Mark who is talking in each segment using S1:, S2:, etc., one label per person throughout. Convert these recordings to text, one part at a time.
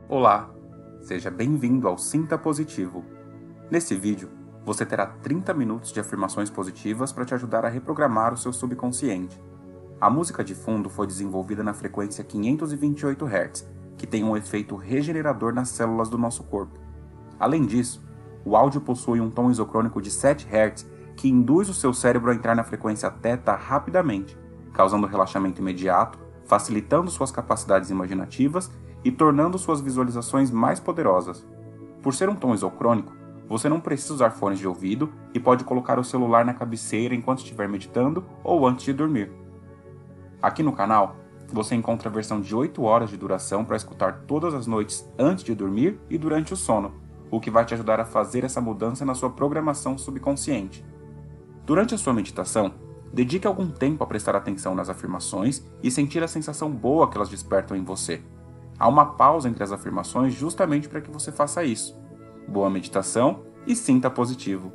S1: Olá, seja bem-vindo ao Sinta Positivo. Nesse vídeo, você terá 30 minutos de afirmações positivas para te ajudar a reprogramar o seu subconsciente. A música de fundo foi desenvolvida na frequência 528 Hz, que tem um efeito regenerador nas células do nosso corpo. Além disso, o áudio possui um tom isocrônico de 7 Hz que induz o seu cérebro a entrar na frequência θ rapidamente, causando relaxamento imediato, facilitando suas capacidades imaginativas e tornando suas visualizações mais poderosas. Por ser um tom isocrônico, você não precisa usar fones de ouvido e pode colocar o celular na cabeceira enquanto estiver meditando ou antes de dormir. Aqui no canal, você encontra a versão de 8 horas de duração para escutar todas as noites antes de dormir e durante o sono, o que vai te ajudar a fazer essa mudança na sua programação subconsciente. Durante a sua meditação, dedique algum tempo a prestar atenção nas afirmações e sentir a sensação boa que elas despertam em você. Há uma pausa entre as afirmações justamente para que você faça isso. Boa meditação e sinta positivo.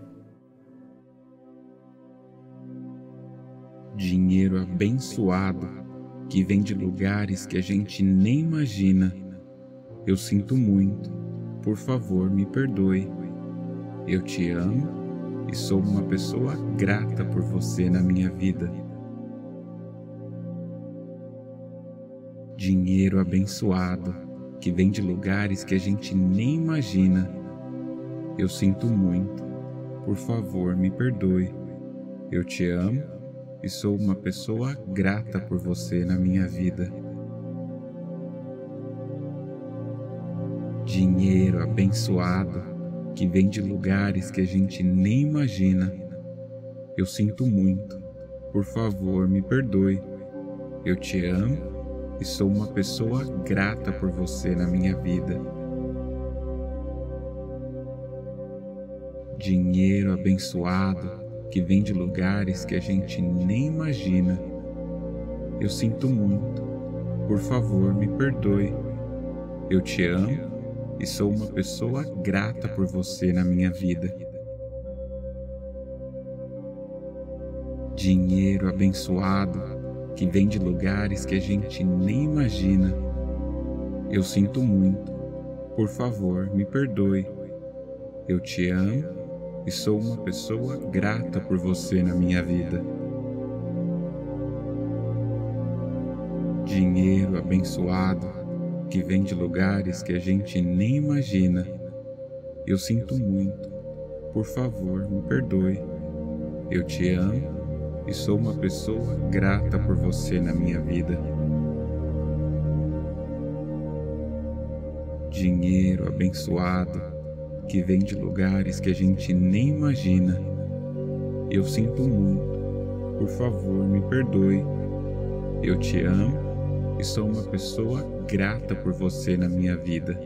S2: Dinheiro abençoado que vem de lugares que a gente nem imagina. Eu sinto muito. Por favor, me perdoe. Eu te amo e sou uma pessoa grata por você na minha vida. Dinheiro abençoado que vem de lugares que a gente nem imagina. Eu sinto muito. Por favor, me perdoe. Eu te amo e sou uma pessoa grata por você na minha vida. Dinheiro abençoado que vem de lugares que a gente nem imagina. Eu sinto muito. Por favor, me perdoe. Eu te amo e sou uma pessoa grata por você na minha vida. Dinheiro abençoado que vem de lugares que a gente nem imagina. Eu sinto muito. Por favor, me perdoe. Eu te amo e sou uma pessoa grata por você na minha vida. Dinheiro abençoado que vem de lugares que a gente nem imagina. Eu sinto muito. Por favor, me perdoe. Eu te amo e sou uma pessoa grata por você na minha vida. Dinheiro abençoado que vem de lugares que a gente nem imagina. Eu sinto muito. Por favor, me perdoe. Eu te amo e sou uma pessoa grata por você na minha vida. Dinheiro abençoado que vem de lugares que a gente nem imagina. Eu sinto muito. Por favor, me perdoe. Eu te amo e sou uma pessoa grata por você na minha vida.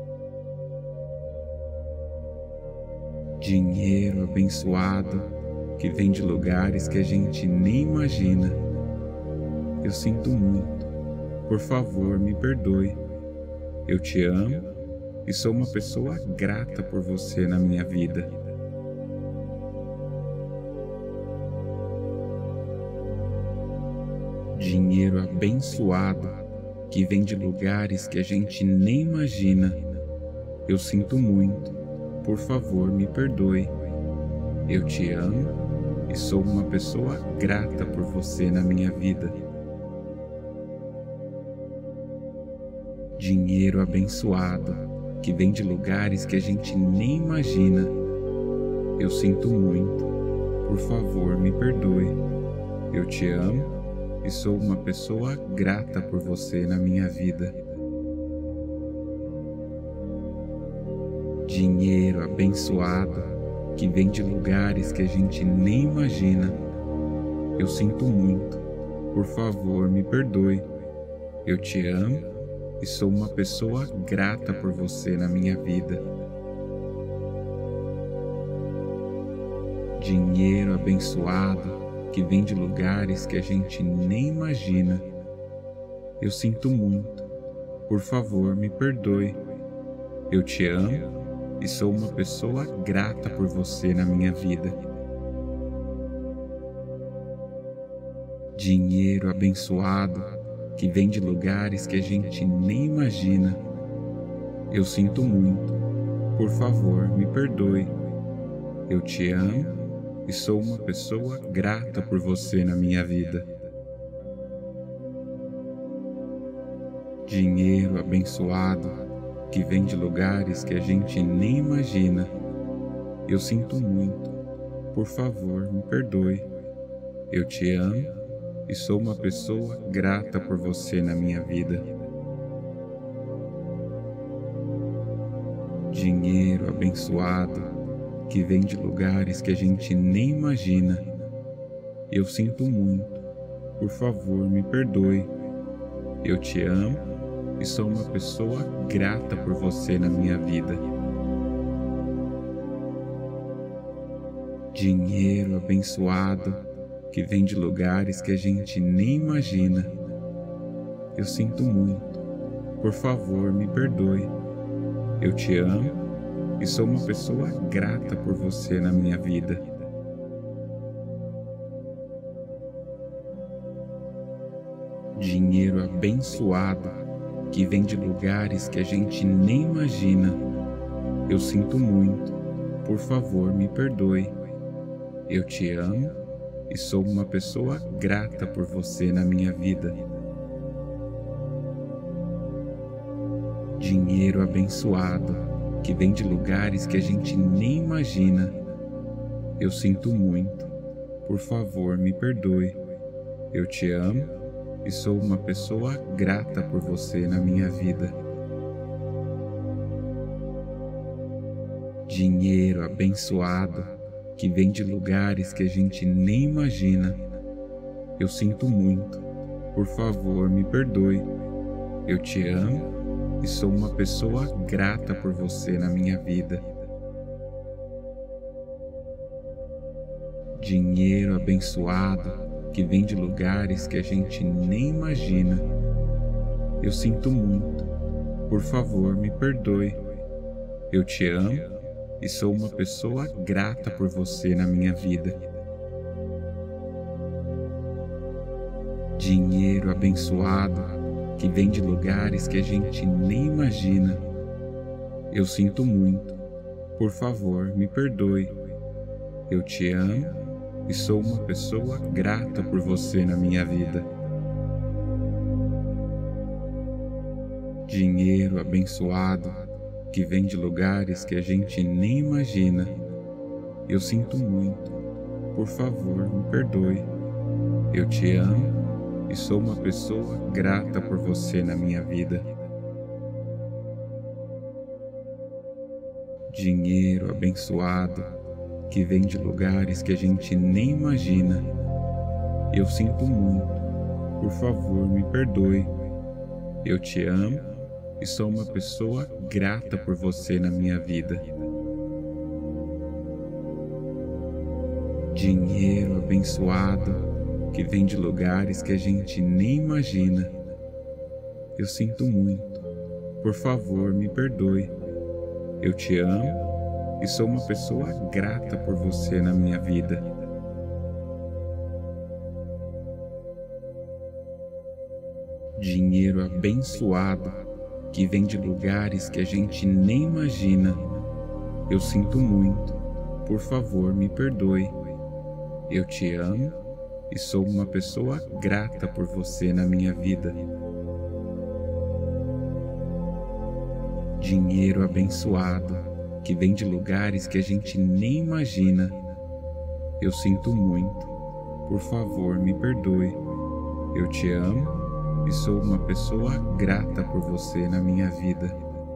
S2: Dinheiro abençoado que vem de lugares que a gente nem imagina. Eu sinto muito. Por favor, me perdoe. Eu te amo e sou uma pessoa grata por você na minha vida. Dinheiro abençoado que vem de lugares que a gente nem imagina. Eu sinto muito. Por favor, me perdoe. Eu te amo e sou uma pessoa grata por você na minha vida. Dinheiro abençoado que vem de lugares que a gente nem imagina. Eu sinto muito. Por favor, me perdoe. Eu te amo e sou uma pessoa grata por você na minha vida. Dinheiro abençoado que vem de lugares que a gente nem imagina. Eu sinto muito. Por favor, me perdoe. Eu te amo e sou uma pessoa grata por você na minha vida. Dinheiro abençoado que vem de lugares que a gente nem imagina. Eu sinto muito. Por favor, me perdoe. Eu te amo e sou uma pessoa grata por você na minha vida. Dinheiro abençoado que vem de lugares que a gente nem imagina. Eu sinto muito. Por favor, me perdoe. Eu te amo e sou uma pessoa grata por você na minha vida. Dinheiro abençoado que vem de lugares que a gente nem imagina. Eu sinto muito. Por favor, me perdoe. Eu te amo e sou uma pessoa grata por você na minha vida. Dinheiro abençoado que vem de lugares que a gente nem imagina. Eu sinto muito. Por favor, me perdoe. Eu te amo e sou uma pessoa grata por você na minha vida. Dinheiro abençoado que vem de lugares que a gente nem imagina. Eu sinto muito. Por favor, me perdoe. Eu te amo e sou uma pessoa grata por você na minha vida. Dinheiro abençoado que vem de lugares que a gente nem imagina. Eu sinto muito. Por favor, me perdoe. Eu te amo e sou uma pessoa grata por você na minha vida. Dinheiro abençoado que vem de lugares que a gente nem imagina. Eu sinto muito. Por favor, me perdoe. Eu te amo e sou uma pessoa grata por você na minha vida. Dinheiro abençoado que vem de lugares que a gente nem imagina. Eu sinto muito. Por favor, me perdoe. Eu te amo e sou uma pessoa grata por você na minha vida. Dinheiro abençoado que vem de lugares que a gente nem imagina. Eu sinto muito. Por favor, me perdoe. Eu te amo e sou uma pessoa grata por você na minha vida. Dinheiro abençoado que vem de lugares que a gente nem imagina. Eu sinto muito. Por favor, me perdoe. Eu te amo e sou uma pessoa grata por você na minha vida. Dinheiro abençoado que vem de lugares que a gente nem imagina. Eu sinto muito. Por favor, me perdoe. Eu te amo e sou uma pessoa grata por você na minha vida. Dinheiro abençoado que vem de lugares que a gente nem imagina. Eu sinto muito. Por favor, me perdoe. Eu te amo e sou uma pessoa grata por você na minha vida. Dinheiro abençoado que vem de lugares que a gente nem imagina. Eu sinto muito. Por favor, me perdoe. Eu te amo e sou uma pessoa grata por você na minha vida. Dinheiro abençoado que vem de lugares que a gente nem imagina. Eu sinto muito. Por favor, me perdoe. Eu te amo e sou uma pessoa grata por você na minha vida. Dinheiro abençoado que vem de lugares que a gente nem imagina. Eu sinto muito. Por favor, me perdoe. Eu te amo e sou uma pessoa grata por você na minha vida.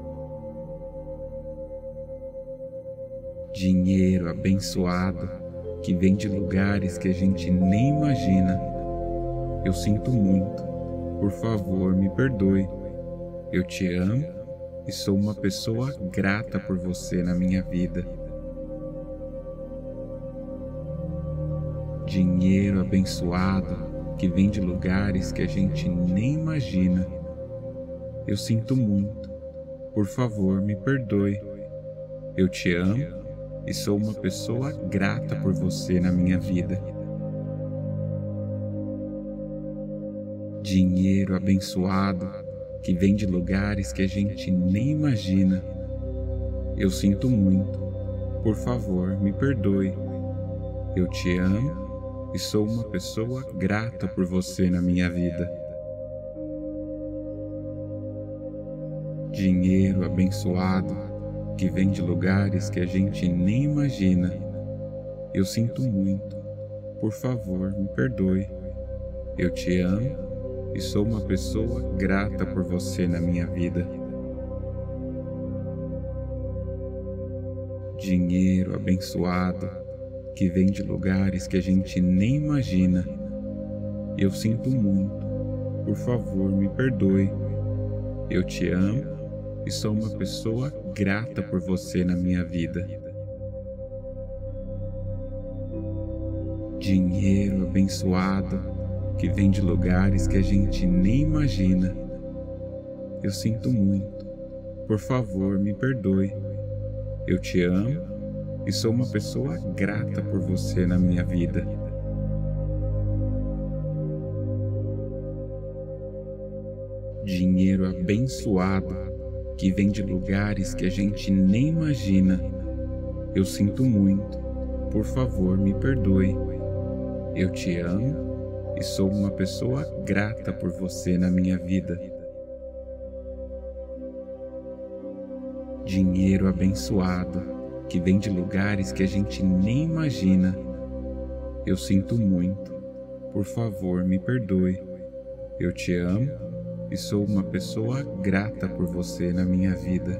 S2: Dinheiro abençoado que vem de lugares que a gente nem imagina. Eu sinto muito. Por favor, me perdoe. Eu te amo e sou uma pessoa grata por você na minha vida. Dinheiro abençoado que vem de lugares que a gente nem imagina. Eu sinto muito. Por favor, me perdoe. Eu te amo e sou uma pessoa grata por você na minha vida. Dinheiro abençoado que vem de lugares que a gente nem imagina. Eu sinto muito. Por favor, me perdoe. Eu te amo e sou uma pessoa grata por você na minha vida. Dinheiro abençoado que vem de lugares que a gente nem imagina. Eu sinto muito. Por favor, me perdoe. Eu te amo e sou uma pessoa grata por você na minha vida. Dinheiro abençoado que vem de lugares que a gente nem imagina. Eu sinto muito. Por favor, me perdoe. Eu te amo e sou uma pessoa grata por você na minha vida. Dinheiro abençoado que vem de lugares que a gente nem imagina. Eu sinto muito. Por favor, me perdoe. Eu te amo e sou uma pessoa grata por você na minha vida. Dinheiro abençoado que vem de lugares que a gente nem imagina. Eu sinto muito. Por favor, me perdoe. Eu te amo e sou uma pessoa grata por você na minha vida. Dinheiro abençoado que vem de lugares que a gente nem imagina. Eu sinto muito. Por favor, me perdoe. Eu te amo e sou uma pessoa grata por você na minha vida.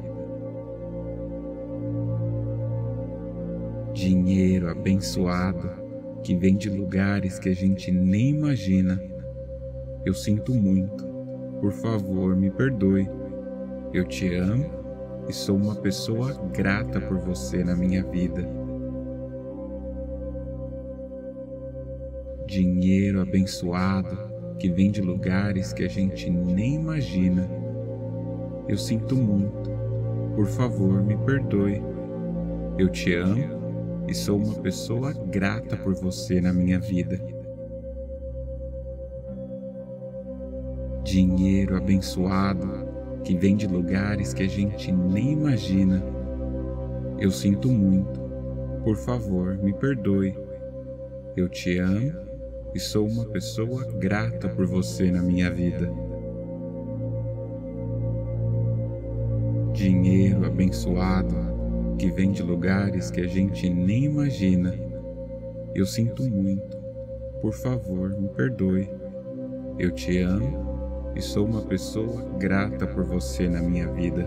S2: Dinheiro abençoado que vem de lugares que a gente nem imagina. Eu sinto muito. Por favor, me perdoe. Eu te amo e sou uma pessoa grata por você na minha vida. Dinheiro abençoado que vem de lugares que a gente nem imagina. Eu sinto muito. Por favor, me perdoe. Eu te amo e sou uma pessoa grata por você na minha vida. Dinheiro abençoado que vem de lugares que a gente nem imagina. Eu sinto muito. Por favor, me perdoe. Eu te amo e sou uma pessoa grata por você na minha vida. Dinheiro abençoado que vem de lugares que a gente nem imagina. Eu sinto muito. Por favor, me perdoe. Eu te amo e sou uma pessoa grata por você na minha vida.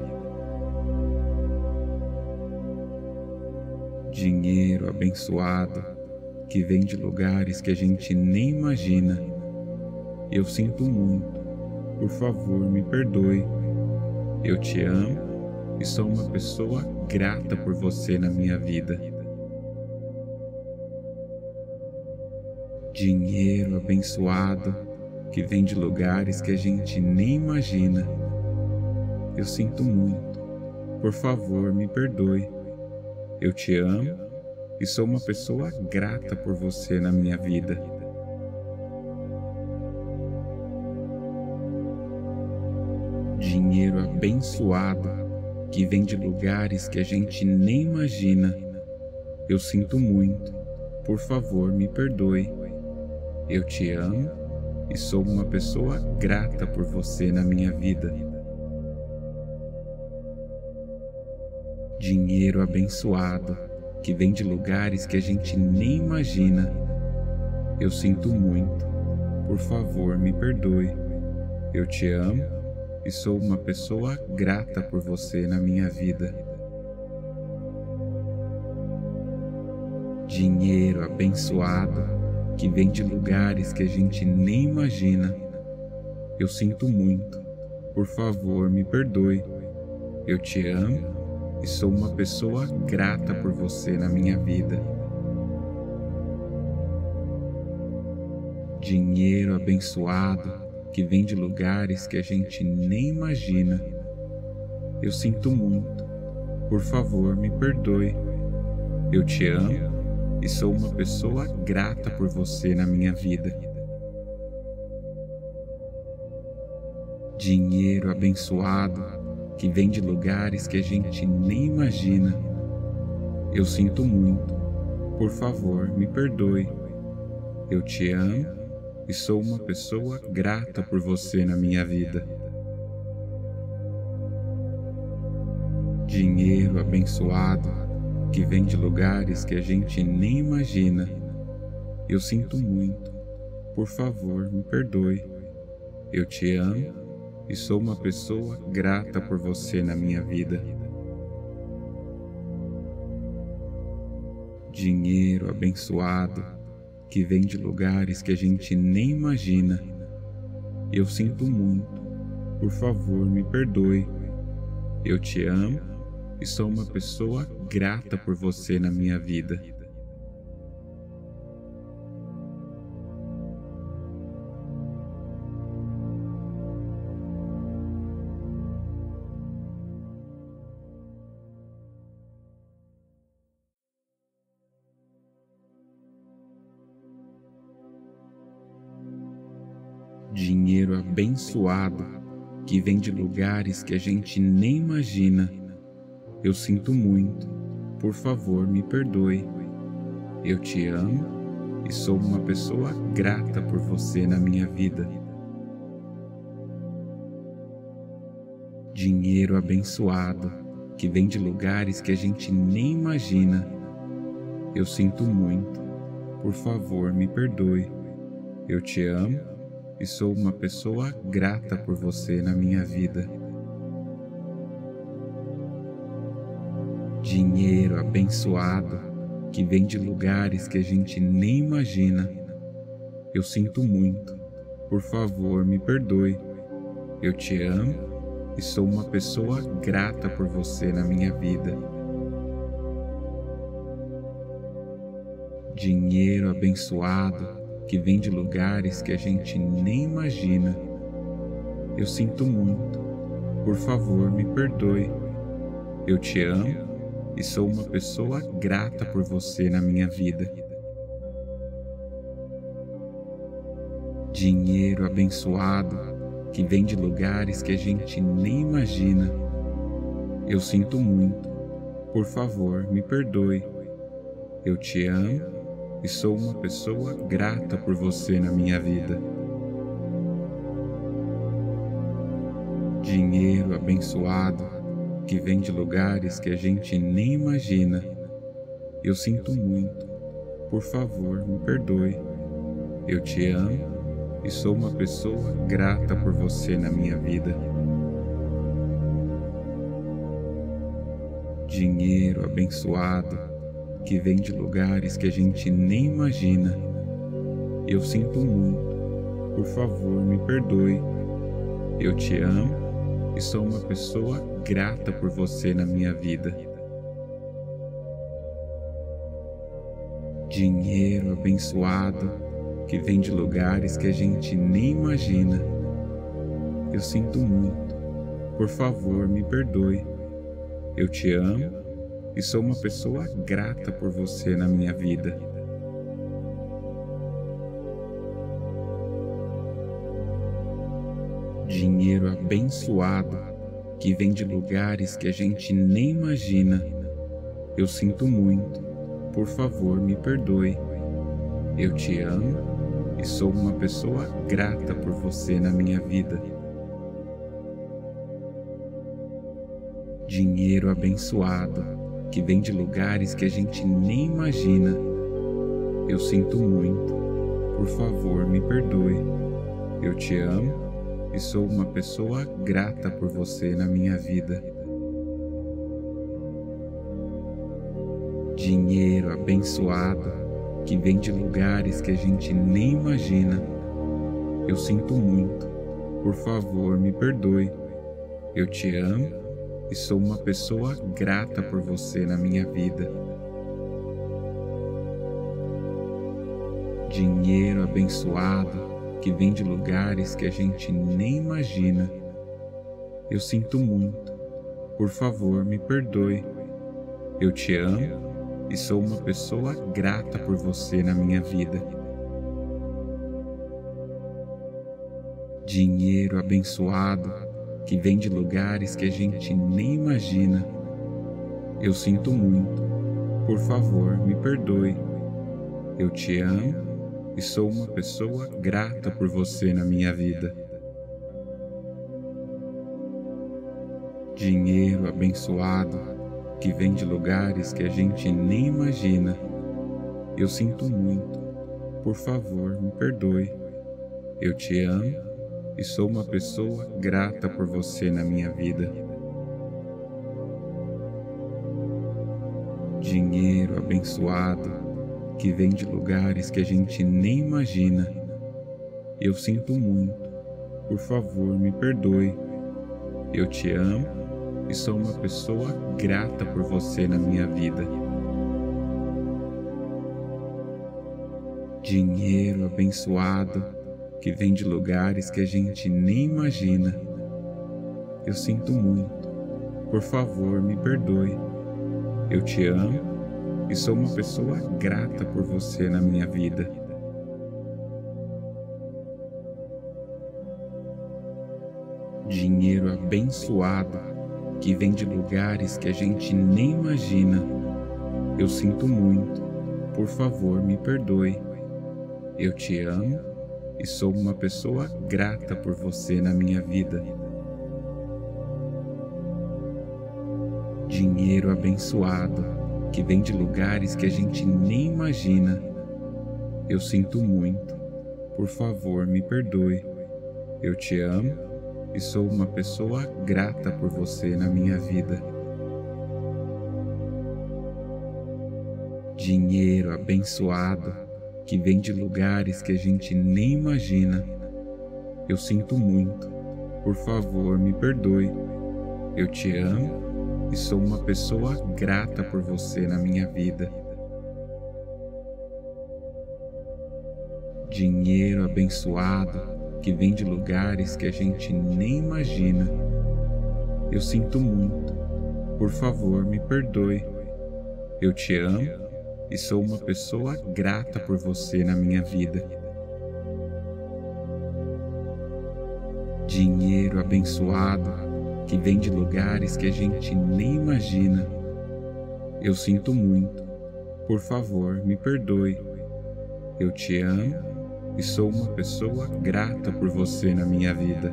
S2: Dinheiro abençoado que vem de lugares que a gente nem imagina. Eu sinto muito. Por favor, me perdoe. Eu te amo e sou uma pessoa grata por você na minha vida. Dinheiro abençoado que vem de lugares que a gente nem imagina. Eu sinto muito. Por favor, me perdoe. Eu te amo e sou uma pessoa grata por você na minha vida. Dinheiro abençoado que vem de lugares que a gente nem imagina. Eu sinto muito. Por favor, me perdoe. Eu te amo e sou uma pessoa grata por você na minha vida. Dinheiro abençoado que vem de lugares que a gente nem imagina. Eu sinto muito. Por favor, me perdoe. Eu te amo e sou uma pessoa grata por você na minha vida. Dinheiro abençoado que vem de lugares que a gente nem imagina. Eu sinto muito. Por favor, me perdoe. Eu te amo e sou uma pessoa grata por você na minha vida. Dinheiro abençoado que vem de lugares que a gente nem imagina. Eu sinto muito. Por favor, me perdoe. Eu te amo e sou uma pessoa grata por você na minha vida. Dinheiro abençoado que vem de lugares que a gente nem imagina. Eu sinto muito. Por favor, me perdoe. Eu te amo e sou uma pessoa grata por você na minha vida. Dinheiro abençoado que vem de lugares que a gente nem imagina. Eu sinto muito. Por favor, me perdoe. Eu te amo e sou uma pessoa grata por você na minha vida. Dinheiro abençoado que vem de lugares que a gente nem imagina. Eu sinto muito. Por favor, me perdoe. Eu te amo e sou uma pessoa grata por você na minha vida. Dinheiro abençoado que vem de lugares que a gente nem imagina. Eu sinto muito. Por favor, me perdoe. Eu te amo e sou uma pessoa grata por você na minha vida. Dinheiro abençoado que vem de lugares que a gente nem imagina. Eu sinto muito. Por favor, me perdoe. Eu te amo e sou uma pessoa grata por você na minha vida. Dinheiro abençoado que vem de lugares que a gente nem imagina. Eu sinto muito. Por favor, me perdoe. Eu te amo e sou uma pessoa grata por você na minha vida. Dinheiro abençoado que vem de lugares que a gente nem imagina. Eu sinto muito. Por favor, me perdoe. Eu te amo e sou uma pessoa grata por você na minha vida. Dinheiro abençoado que vem de lugares que a gente nem imagina. Eu sinto muito. Por favor, me perdoe. Eu te amo e sou uma pessoa grata por você na minha vida. Dinheiro abençoado que vem de lugares que a gente nem imagina. Eu sinto muito. Por favor, me perdoe. Eu te amo e sou uma pessoa grata por você na minha vida. Dinheiro abençoado que vem de lugares que a gente nem imagina. Eu sinto muito. Por favor, me perdoe. Eu te amo e sou uma pessoa grata por você na minha vida. Dinheiro abençoado que vem de lugares que a gente nem imagina. Eu sinto muito. Por favor, me perdoe. Eu te amo e sou uma pessoa grata por você na minha vida. Dinheiro abençoado que vem de lugares que a gente nem imagina. Eu sinto muito. Por favor, me perdoe. Eu te amo e sou uma pessoa grata por você na minha vida. Dinheiro abençoado que vem de lugares que a gente nem imagina. Eu sinto muito. Por favor, me perdoe. Eu te amo e sou uma pessoa grata por você na minha vida. Dinheiro abençoado que vem de lugares que a gente nem imagina. Eu sinto muito. Por favor, me perdoe. Eu te amo e sou uma pessoa grata por você na minha vida. Dinheiro abençoado que vem de lugares que a gente nem imagina. Eu sinto muito. Por favor, me perdoe. Eu te amo e sou uma pessoa grata por você na minha vida. Dinheiro abençoado que vem de lugares que a gente nem imagina. Eu sinto muito. Por favor, me perdoe. Eu te amo e sou uma pessoa grata por você na minha vida. Dinheiro abençoado que vem de lugares que a gente nem imagina. Eu sinto muito. Por favor, me perdoe. Eu te amo e sou uma pessoa grata por você na minha vida. Dinheiro abençoado que vem de lugares que a gente nem imagina. Eu sinto muito. Por favor, me perdoe. Eu te amo e sou uma pessoa grata por você na minha vida. Dinheiro abençoado que vem de lugares que a gente nem imagina. Eu sinto muito. Por favor, me perdoe. Eu te amo e sou uma pessoa grata por você na minha vida. Dinheiro abençoado que vem de lugares que a gente nem imagina. Eu sinto muito. Por favor, me perdoe. Eu te amo e sou uma pessoa grata por você na minha vida. Dinheiro abençoado que vem de lugares que a gente nem imagina. Eu sinto muito. Por favor, me perdoe. Eu te amo e sou uma pessoa grata por você na minha vida. Dinheiro abençoado que vem de lugares que a gente nem imagina. Eu sinto muito. Por favor, me perdoe. Eu te amo e sou uma pessoa grata por você na minha vida. Dinheiro abençoado que vem de lugares que a gente nem imagina. Eu sinto muito. Por favor, me perdoe. Eu te amo e sou uma pessoa grata por você na minha vida. Dinheiro abençoado que vem de lugares que a gente nem imagina. Eu sinto muito. Por favor, me perdoe. Eu te amo e sou uma pessoa grata por você na minha vida.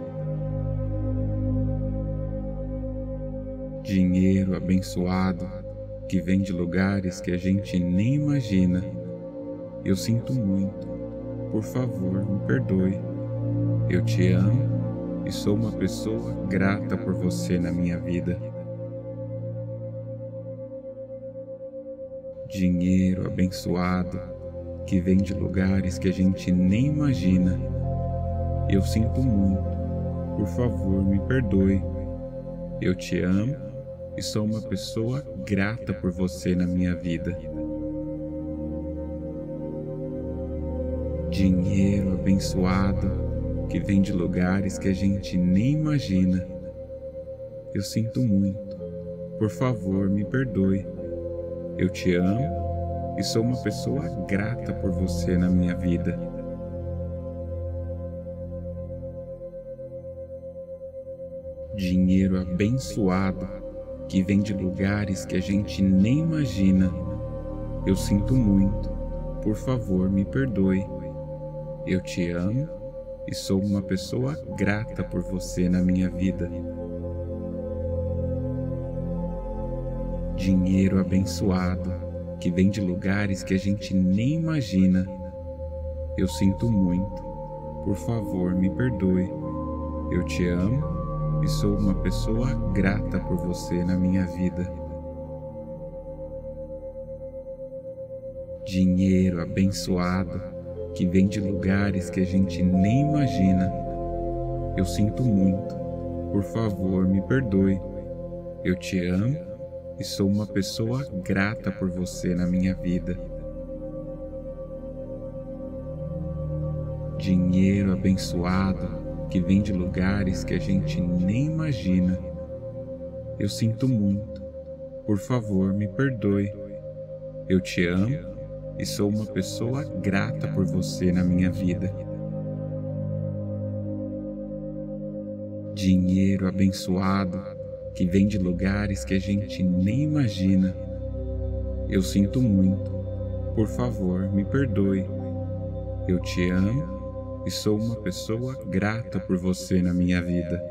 S2: Dinheiro abençoado que vem de lugares que a gente nem imagina. Eu sinto muito. Por favor, me perdoe. Eu te amo e sou uma pessoa grata por você na minha vida. Dinheiro abençoado que vem de lugares que a gente nem imagina. Eu sinto muito. Por favor, me perdoe. Eu te amo e sou uma pessoa grata por você na minha vida. Dinheiro abençoado que vem de lugares que a gente nem imagina. Eu sinto muito. Por favor, me perdoe. Eu te amo e sou uma pessoa grata por você na minha vida. Dinheiro abençoado que vem de lugares que a gente nem imagina. Eu sinto muito. Por favor, me perdoe. Eu te amo e sou uma pessoa grata por você na minha vida. Dinheiro abençoado que vem de lugares que a gente nem imagina. Eu sinto muito. Por favor, me perdoe. Eu te amo e sou uma pessoa grata por você na minha vida. Dinheiro abençoado que vem de lugares que a gente nem imagina. Eu sinto muito. Por favor, me perdoe. Eu te amo e sou uma pessoa grata por você na minha vida. Dinheiro abençoado que vem de lugares que a gente nem imagina. Eu sinto muito. Por favor, me perdoe. Eu te amo e sou uma pessoa grata por você na minha vida. dinheiro abençoado que vem de lugares que a gente nem imagina. Eu sinto muito, por favor, me perdoe. Eu te amo e sou uma pessoa grata por você na minha vida.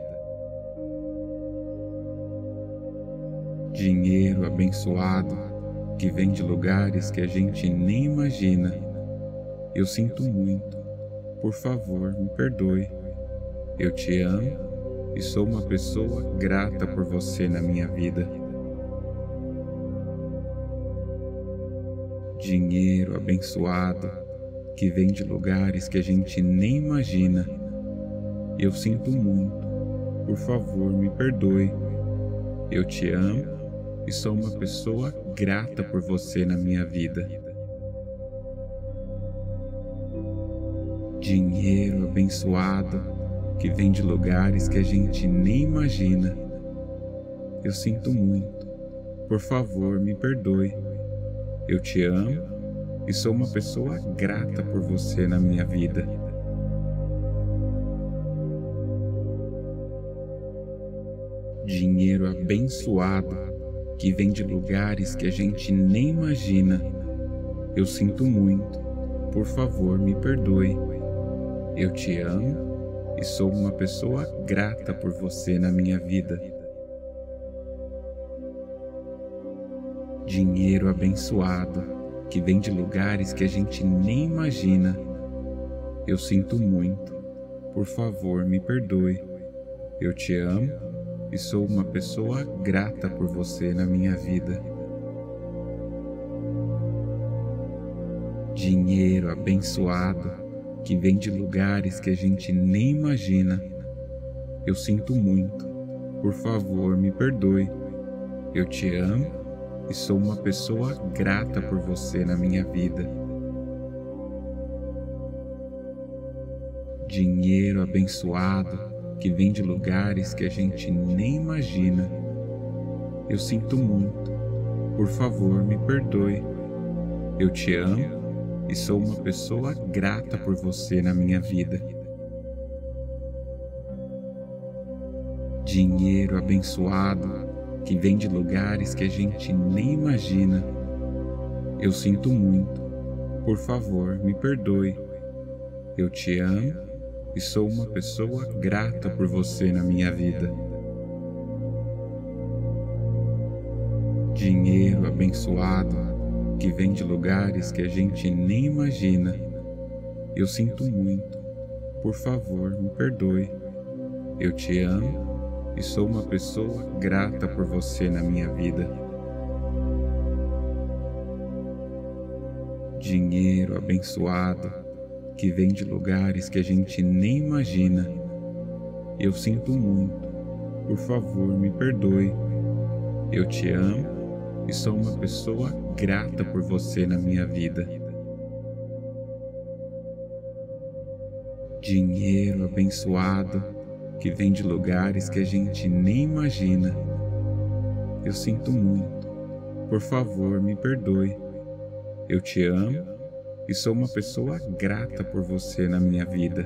S2: Dinheiro abençoado que vem de lugares que a gente nem imagina. Eu sinto muito, por favor, me perdoe. Eu te amo e sou uma pessoa grata por você na minha vida. Dinheiro abençoado que vem de lugares que a gente nem imagina. Eu sinto muito, por favor, me perdoe. Eu te amo e sou uma pessoa grata por você na minha vida. Dinheiro abençoado que vem de lugares que a gente nem imagina. Eu sinto muito, por favor, me perdoe. Eu te amo e sou uma pessoa grata por você na minha vida. Dinheiro abençoado que vem de lugares que a gente nem imagina. Eu sinto muito, por favor, me perdoe. Eu te amo e sou uma pessoa grata por você na minha vida. Dinheiro abençoado que vem de lugares que a gente nem imagina. Eu sinto muito, por favor, me perdoe. Eu te amo e sou uma pessoa grata por você na minha vida. Dinheiro abençoado que vem de lugares que a gente nem imagina. Eu sinto muito, por favor, me perdoe. Eu te amo e sou uma pessoa grata por você na minha vida. Dinheiro abençoado que vem de lugares que a gente nem imagina. Eu sinto muito, por favor, me perdoe. Eu te amo e sou uma pessoa grata por você na minha vida. Dinheiro abençoado que vem de lugares que a gente nem imagina. Eu sinto muito, por favor, me perdoe. Eu te amo e sou uma pessoa grata por você na minha vida. Dinheiro abençoado que vem de lugares que a gente nem imagina. Eu sinto muito, por favor, me perdoe. Eu te amo e sou uma pessoa grata por você na minha vida. Dinheiro abençoado que vem de lugares que a gente nem imagina. Eu sinto muito, por favor, me perdoe. Eu te amo e sou uma pessoa grata por você na minha vida. Dinheiro abençoado que vem de lugares que a gente nem imagina. Eu sinto muito, por favor, me perdoe. Eu te amo e sou uma pessoa grata por você na minha vida.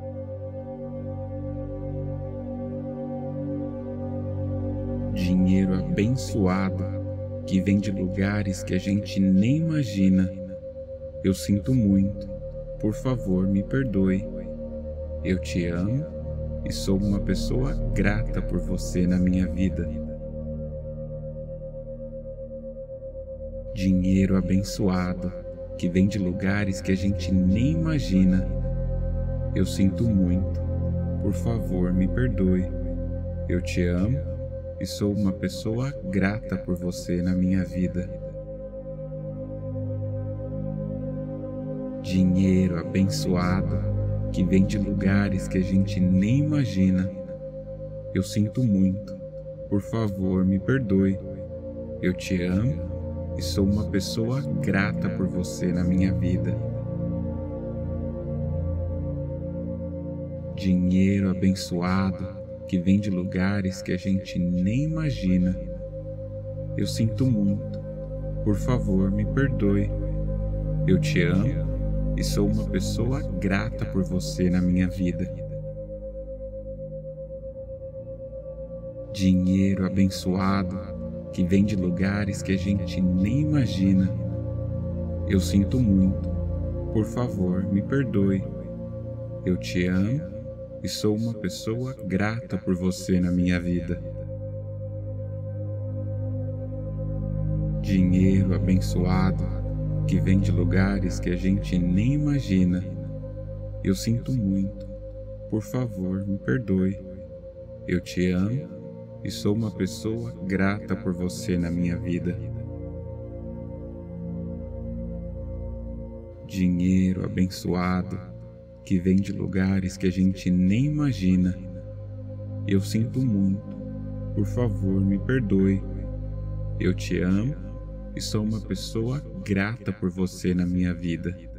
S2: Dinheiro abençoado que vem de lugares que a gente nem imagina. Eu sinto muito, por favor, me perdoe. Eu te amo e sou uma pessoa grata por você na minha vida. Dinheiro abençoado que vem de lugares que a gente nem imagina. Eu sinto muito, por favor, me perdoe. Eu te amo e sou uma pessoa grata por você na minha vida. Dinheiro abençoado que vem de lugares que a gente nem imagina. Eu sinto muito, por favor, me perdoe. Eu te amo e sou uma pessoa grata por você na minha vida. Dinheiro abençoado que vem de lugares que a gente nem imagina. Eu sinto muito, por favor, me perdoe. Eu te amo e sou uma pessoa grata por você na minha vida. Dinheiro abençoado que vem de lugares que a gente nem imagina. Eu sinto muito. Por favor, me perdoe. Eu te amo e sou uma pessoa grata por você na minha vida. Dinheiro abençoado que vem de lugares que a gente nem imagina. Eu sinto muito. Por favor, me perdoe. Eu te amo e sou uma pessoa grata por você na minha vida. Dinheiro abençoado que vem de lugares que a gente nem imagina. Eu sinto muito. Por favor, me perdoe. Eu te amo e sou uma pessoa grata por você na minha vida.